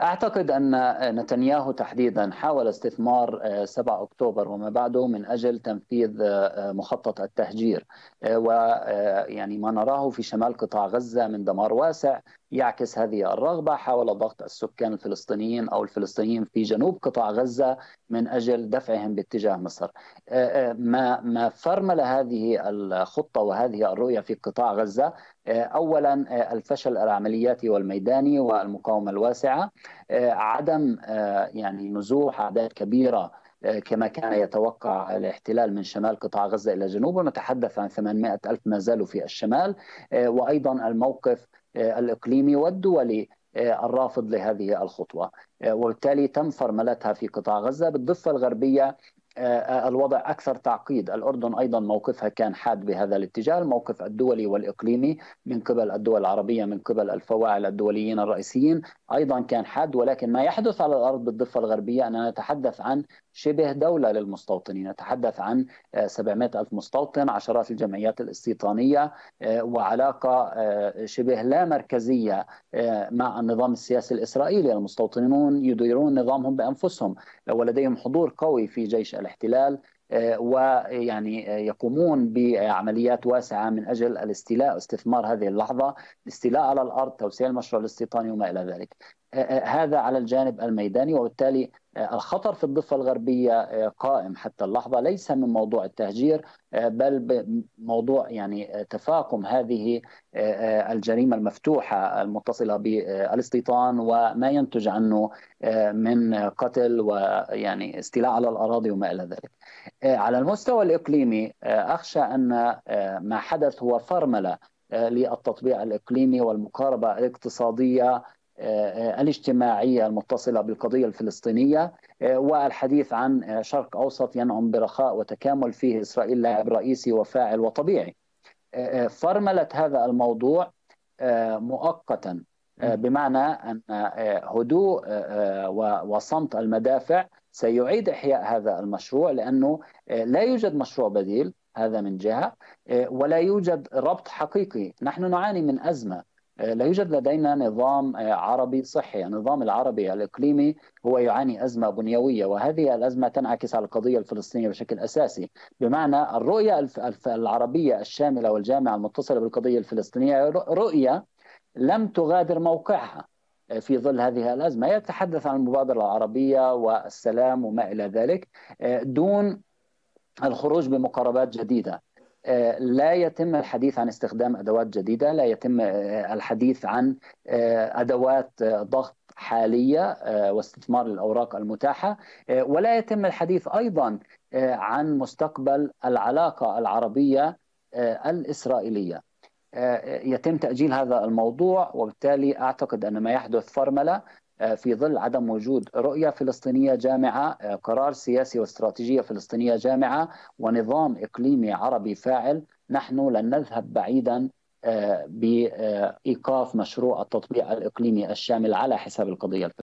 أعتقد أن نتنياهو تحديدا حاول استثمار 7 أكتوبر وما بعده من أجل تنفيذ مخطط التهجير، ويعني ما نراه في شمال قطاع غزة من دمار واسع يعكس هذه الرغبة. حاول ضغط السكان الفلسطينيين أو الفلسطينيين في جنوب قطاع غزة من أجل دفعهم باتجاه مصر. ما فرمل هذه الخطة وهذه الرؤية في قطاع غزة، أولا الفشل العملياتي والميداني والمقاومة الواسعة، عدم يعني نزوح أعداد كبيرة كما كان يتوقع الاحتلال من شمال قطاع غزة إلى جنوب، ونتحدث عن 800 ألف ما زالوا في الشمال، وأيضا الموقف الإقليمي والدولي الرافض لهذه الخطوة، وبالتالي تم فرملتها في قطاع غزة. بالضفة الغربية الوضع أكثر تعقيد. الأردن أيضا موقفها كان حاد بهذا الاتجاه، الموقف الدولي والإقليمي من قبل الدول العربية، من قبل الفواعل الدوليين الرئيسيين أيضا كان حاد. ولكن ما يحدث على الأرض بالضفة الغربية أننا نتحدث عن شبه دولة للمستوطنين، نتحدث عن 700 ألف مستوطن، عشرات الجمعيات الاستيطانية، وعلاقة شبه لا مركزية مع النظام السياسي الإسرائيلي. المستوطنون يديرون نظامهم بأنفسهم، ولديهم حضور قوي في جيش الاحتلال، ويعني يقومون بعمليات واسعة من أجل الاستيلاء واستثمار هذه اللحظة، الاستيلاء على الأرض، توسيع المشروع الاستيطاني وما إلى ذلك. هذا على الجانب الميداني، وبالتالي الخطر في الضفة الغربية قائم حتى اللحظة، ليس من موضوع التهجير، بل بموضوع يعني تفاقم هذه الجريمة المفتوحة المتصلة بالاستيطان وما ينتج عنه من قتل ويعني استيلاء على الأراضي وما إلى ذلك. على المستوى الإقليمي أخشى أن ما حدث هو فرملة للتطبيع الإقليمي والمقاربة الاقتصادية الاجتماعية المتصلة بالقضية الفلسطينية، والحديث عن شرق أوسط ينعم برخاء وتكامل فيه إسرائيل لاعب رئيسي وفاعل وطبيعي. فرملة هذا الموضوع مؤقتا، بمعنى أن هدوء وصمت المدافع سيعيد إحياء هذا المشروع، لأنه لا يوجد مشروع بديل، هذا من جهة، ولا يوجد ربط حقيقي. نحن نعاني من أزمة، لا يوجد لدينا نظام عربي صحي. النظام العربي الإقليمي هو يعاني أزمة بنيوية، وهذه الأزمة تنعكس على القضية الفلسطينية بشكل أساسي، بمعنى الرؤية العربية الشاملة والجامعة المتصلة بالقضية الفلسطينية رؤية لم تغادر موقعها في ظل هذه الأزمة. يتحدث عن المبادرة العربية والسلام وما إلى ذلك، دون الخروج بمقاربات جديدة. لا يتم الحديث عن استخدام أدوات جديدة، لا يتم الحديث عن أدوات ضغط حالية واستثمار الأوراق المتاحة، ولا يتم الحديث أيضا عن مستقبل العلاقة العربية الإسرائيلية. يتم تأجيل هذا الموضوع، وبالتالي أعتقد أن ما يحدث فرملة في ظل عدم وجود رؤية فلسطينية جامعة، قرار سياسي واستراتيجية فلسطينية جامعة، ونظام إقليمي عربي فاعل. نحن لن نذهب بعيدا بإيقاف مشروع التطبيع الإقليمي الشامل على حساب القضية الفلسطينية.